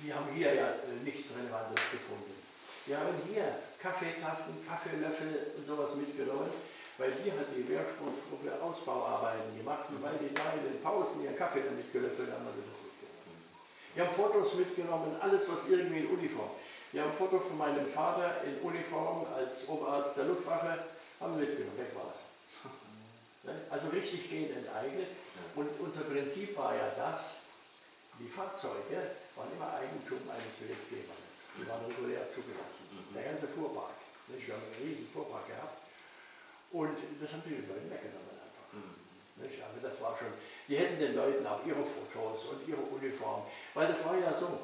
die haben hier ja nichts Relevantes gefunden. Wir haben hier Kaffeetassen, Kaffeelöffel und sowas mitgenommen, weil hier hat die Wehrsportgruppe Ausbauarbeiten gemacht und weil die da in den Pausen ihren Kaffee damit gelöffelt haben, haben wir das mitgenommen. Wir haben Fotos mitgenommen, alles was irgendwie in Uniform. Wir haben ein Foto von meinem Vater in Uniform als Oberarzt der Luftwaffe, haben wir mitgenommen, weg war es. Also richtig gehend enteignet. Und unser Prinzip war ja das, die Fahrzeuge waren immer Eigentum eines WSG-Mannes. Die waren regulär zugelassen. Der ganze Fuhrpark. Wir haben einen riesen Fuhrpark gehabt. Und das haben die den Leuten weggenommen einfach. Aber das war schon, die hätten den Leuten auch ihre Fotos und ihre Uniform. Weil das war ja so.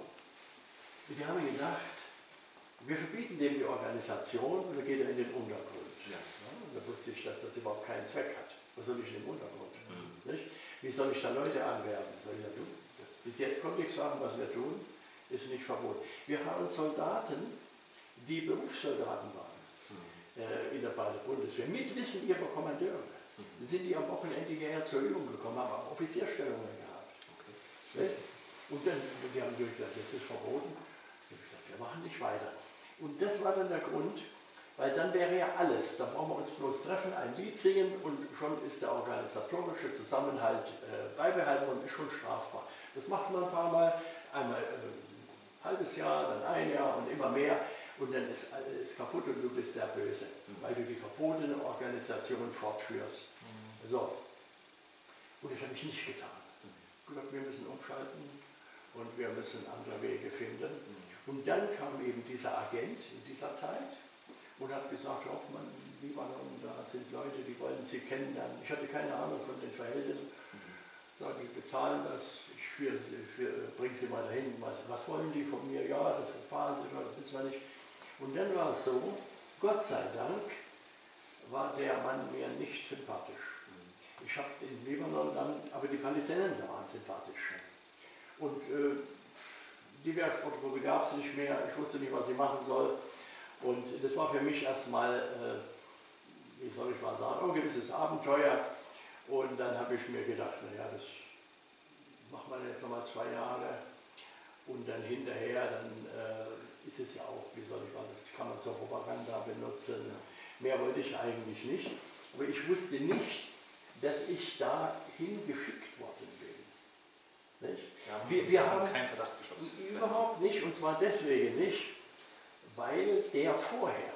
Wir haben gedacht, wir verbieten dem die Organisation und dann geht er in den Untergrund. Ja, und da wusste ich, dass das überhaupt keinen Zweck hat. Was soll ich im Untergrund? Nicht? Wie soll ich da Leute anwerben? Soll ich da tun? Bis jetzt konnte ich sagen, was wir tun, ist nicht verboten. Wir haben Soldaten, die Berufssoldaten waren in der Bundeswehr, mit Wissen ihrer Kommandeure. Sind die am Wochenende hierher zur Übung gekommen, haben auch Offizierstellungen gehabt. Okay. Und dann die haben gesagt, jetzt ist verboten. Ich habe gesagt, wir machen nicht weiter. Und das war dann der Grund, weil dann wäre ja alles, da brauchen wir uns bloß treffen, ein Lied singen und schon ist der organisatorische Zusammenhalt beibehalten und ist schon strafbar. Das macht man ein paar Mal, einmal ein halbes Jahr, dann ein Jahr und immer mehr und dann ist alles kaputt und du bist der Böse, weil du die verbotene Organisation fortführst. So. Und das habe ich nicht getan. Ich habe gesagt, wir müssen umschalten und wir müssen andere Wege finden. Und dann kam eben dieser Agent in dieser Zeit und hat gesagt, Hoffmann, Libanon, da sind Leute, die wollen Sie kennenlernen. Ich hatte keine Ahnung von den Verhältnissen. Die bezahlen das, ich bringe Sie mal dahin. Was wollen die von mir? Ja, das erfahren Sie schon, das wissen wir nicht. Und dann war es so, Gott sei Dank war der Mann mir nicht sympathisch. Ich habe in Libanon dann, aber die Palästinenser waren sympathisch. Und die Wehrsportgruppe gab es nicht mehr, ich wusste nicht, was ich machen soll. Und das war für mich erstmal, wie soll ich mal sagen, ein gewisses Abenteuer. Und dann habe ich mir gedacht, naja, das macht man jetzt nochmal 2 Jahre. Und dann hinterher, dann ist es ja auch, wie soll ich mal, das kann man zur Propaganda benutzen. Mehr wollte ich eigentlich nicht. Aber ich wusste nicht, dass ich dahin geschickt worden bin. Nicht? Ja, wir haben keinen Verdacht geschossen. Überhaupt nicht, und zwar deswegen nicht, weil der vorher,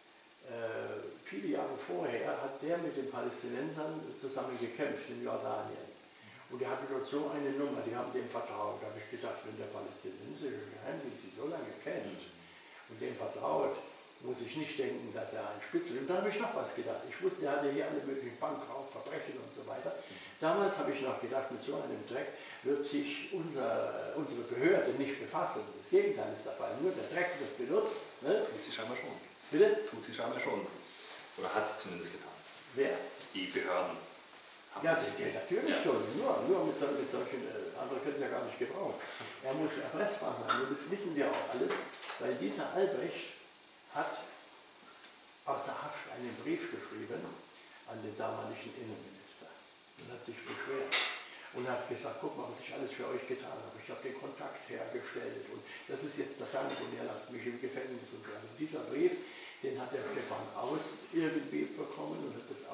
viele Jahre vorher, hat der mit den Palästinensern zusammen gekämpft in Jordanien. Und er hatte dort so eine Nummer, die haben dem vertraut. Da habe ich gedacht, wenn der palästinensische Geheimdienst sie so lange kennt und dem vertraut, muss ich nicht denken, dass er ein Spitzel ist. Und dann habe ich noch was gedacht. Ich wusste, er hatte hier alle möglichen Bankraub, Verbrechen und so weiter. Damals habe ich noch gedacht, mit so einem Dreck wird sich unsere Behörde nicht befassen. Das Gegenteil ist der Fall. Nur der Dreck wird benutzt. Ne? Tut sie scheinbar schon. Bitte? Tut sie scheinbar schon. Oder hat sie zumindest getan. Wer? Die Behörden. Ja, natürlich schon. Nur mit solchen, andere können es ja gar nicht gebrauchen. Er muss erpressbar sein. Und das wissen wir auch alles, weil dieser Albrecht hat aus der Haft einen Brief geschrieben an den damaligen Innenminister und hat sich beschwert und hat gesagt, guck mal, was ich alles für euch getan habe. Ich habe den Kontakt hergestellt und das ist jetzt der Dank und ihr lasst mich im Gefängnis und so. Also dieser Brief, den hat der Stefan Aust irgendwie bekommen und hat das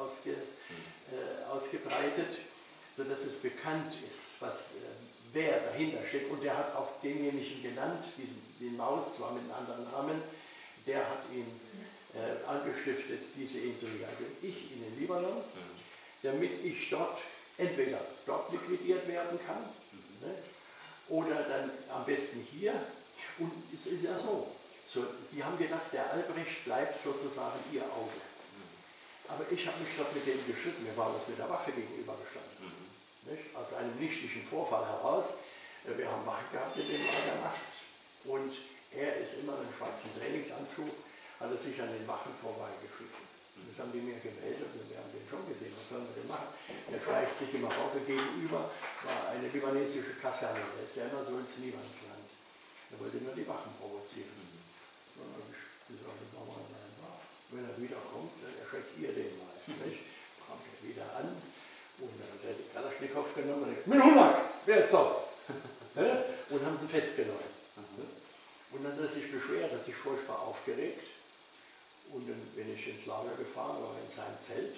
ausgebreitet, sodass es bekannt ist, wer dahinter steckt. Und der hat auch denjenigen genannt, den Maus, zwar mit einem anderen Namen, der hat ihn angestiftet, diese Intrige. Also ich in den Libanon, damit ich dort entweder dort liquidiert werden kann, ne, oder dann am besten hier. Und es ist ja so, die haben gedacht, der Albrecht bleibt sozusagen ihr Auge. Aber ich habe mich dort mit denen geschützt, mir war das mit der Waffe gegenübergestanden. Nicht? Aus einem nichtigen Vorfall heraus, wir haben Wache gehabt in dem Lager nachts und er ist immer in einem schwarzen Trainingsanzug, hat er sich an den Wachen vorbeigeschickt. Das haben die mir gemeldet und wir haben den schon gesehen, was sollen wir denn machen? Der schleicht sich immer raus und gegenüber war eine libanesische Kaserne, der ist ja immer so ins Niemandsland. Er wollte nur die Wachen provozieren. Dann habe ich gesagt, wenn er wiederkommt, dann erschreckt ihr den mal. Nicht? Kommt er wieder an und dann hat er die Kalaschnikow genommen und gesagt, mit 100, wer ist dort? Und haben sie festgenommen. Und dann hat er sich beschwert, hat sich furchtbar aufgeregt. Und dann bin ich ins Lager gefahren, war in seinem Zelt.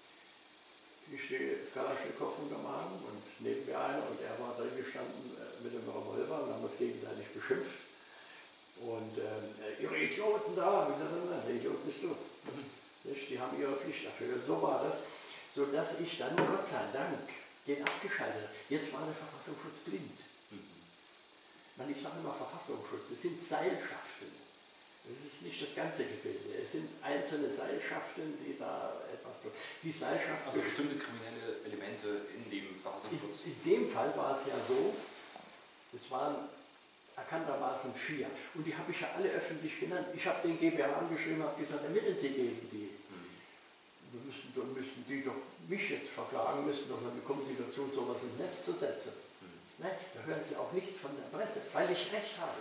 Ich stehe Kalaschnikow unterm Arm und neben mir einer und er war drin gestanden mit einem Revolver und haben uns gegenseitig beschimpft. Und ihre Idioten da, wie gesagt, nein, der Idiot bist du. Nicht? Die haben ihre Pflicht dafür. So war das, sodass ich dann, Gott sei Dank, den abgeschaltet habe. Jetzt war der Verfassungsschutz blind. Ich sage immer Verfassungsschutz, das sind Seilschaften. Das ist nicht das ganze Gebilde. Es sind einzelne Seilschaften, die da etwas tun. Die Seilschaften. Also bestimmte kriminelle Elemente in dem Verfassungsschutz. In dem Fall war es ja so, es waren erkanntermaßen 4. Und die habe ich ja alle öffentlich genannt. Ich habe den GBA angeschrieben und habe gesagt, ermitteln Sie gegen die. Dann müssten die doch mich jetzt verklagen, dann bekommen Sie dazu, sowas ins Netz zu setzen. Nein, da hören Sie auch nichts von der Presse, weil ich recht habe.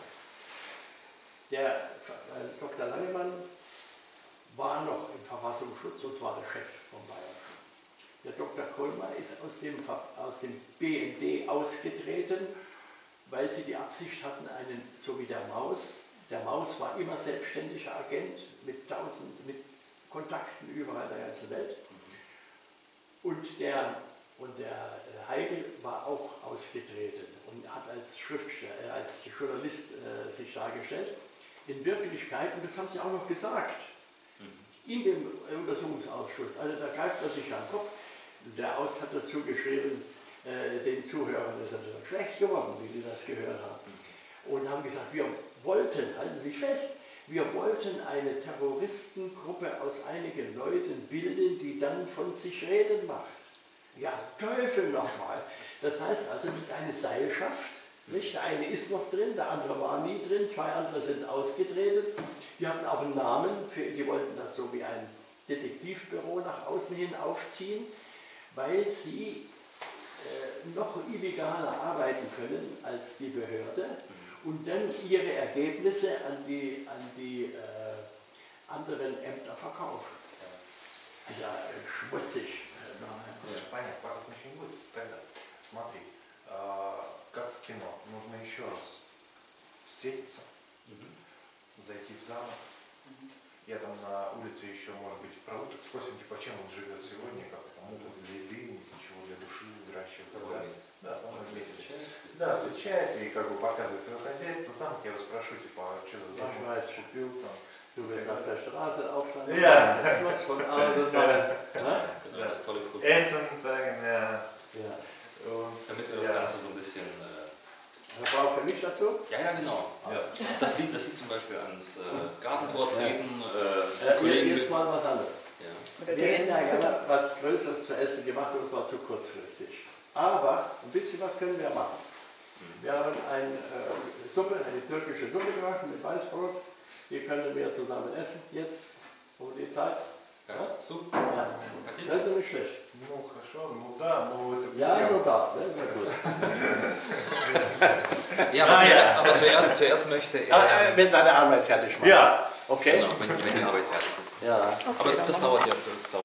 Der Dr. Langemann war noch im Verfassungsschutz und zwar der Chef vom Bayerischen. Der Dr. Kolmar ist aus dem BND ausgetreten, weil sie die Absicht hatten, so wie der Maus war immer selbstständiger Agent mit Kontakten überall in der ganzen Welt. Und der Heigl war auch ausgetreten und hat als Schriftsteller, als Journalist sich dargestellt. In Wirklichkeit, und das haben sie auch noch gesagt, in dem Untersuchungsausschuss, also da greift er sich an den Kopf, der Aust hat dazu geschrieben, den Zuhörern ist natürlich schlecht geworden, wie sie das gehört haben. Und haben gesagt, wir wollten, halten Sie sich fest, wir wollten eine Terroristengruppe aus einigen Leuten bilden, die dann von sich reden macht. Ja, Teufel nochmal. Das heißt also, das ist eine Seilschaft. Nicht? Der eine ist noch drin, der andere war nie drin, 2 andere sind ausgetreten. Die hatten auch einen Namen, die wollten das so wie ein Detektivbüro nach außen hin aufziehen, weil sie noch illegaler arbeiten können als die Behörde und dann ihre Ergebnisse an die anderen Ämter verkaufen. Also schmutzig. Понятно, очень будет. Тогда, смотри, как в кино, нужно еще раз встретиться, зайти в зал. Я там на улице еще, может быть, про утро спросим, типа, чем он живет сегодня, как там утро для еды, ничего для души, выращивает. Да, со мной вместе. Да, встречает и как бы показывает свое хозяйство. Сам я его спрошу, типа, что за замок купил там. Du willst auf der Straße aufsteigen, ja. Das Schloss von Asen machen. Ja, das tolle Produkt. Enten zeigen, ja. Damit wir das Ganze so ein bisschen... Braucht ihr nicht dazu? Ja, genau. Ja. Das sieht zum Beispiel ans Gartentor treten. Jetzt mal was anderes. Ja. Wir hätten ja gerne was Größeres zu essen gemacht und es war zu kurzfristig. Aber ein bisschen was können wir machen. Wir haben eine türkische Suppe gemacht mit Weißbrot. Die können wir zusammen essen jetzt, um die Zeit. Ja, super. Ja. Das ist nicht schlecht. Ну хорошо, ну да, но это Ja, nur da, das ist ja gut. Ja, aber zuerst möchte er... Wenn seine Arbeit fertig macht. Ja, Okay. Genau, wenn die Arbeit fertig ist. Ja. Aber das dauert ja.